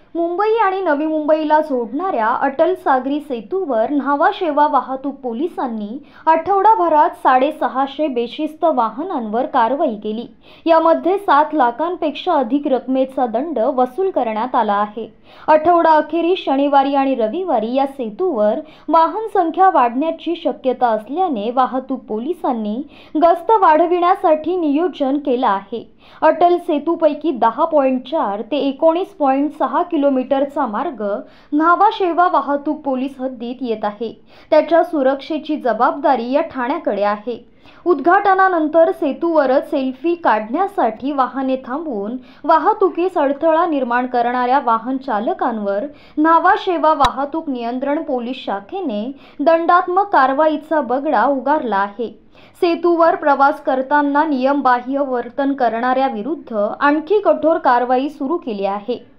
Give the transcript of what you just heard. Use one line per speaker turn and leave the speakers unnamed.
मुंबई आणि नवी मुंबईला जोडणाऱ्या अटल सागरी सेतूवर न्हावा शेवा वाहतूक पोलिसांनी आठवडाभरात 650 बेशिस्त वाहनांवर कारवाई केली। यामध्ये 7 लाखांपेक्षा अधिक रकमेचा दंड वसूल करण्यात आला आहे। आठवडा अखेरीस शनिवारी आणि रविवारी या सेतूवर वाहन संख्या वाढण्याची शक्यता असल्याने वाहतूक पोलिसांनी गस्त वाढविण्यासाठी नियोजन केले आहे। अटल सेतूपैकी 10.4 ते 19.6 किलोमीटरचा मार्ग न्हावा शेवा वाहतूक पोलीस हद्दीत येत आहे। त्याच्या सुरक्षेची जबाबदारी या ठाण्याकडे आहे। उद्घाटनानंतर सेतूवरच सेल्फी काढण्यासाठी वाहने थांबवून वाहतुकीस अडथळा निर्माण करणाऱ्या वाहन चालकांवर न्हावा शेवा वाहतूक नियंत्रण पोलीस शाखेने दंडात्मक कारवाईचा बगडा उगारला आहे। सेतूवर प्रवास करताना नियमबाह्य वर्तन करणाऱ्या विरुद्ध आणखी कठोर कारवाई सुरू केली आहे।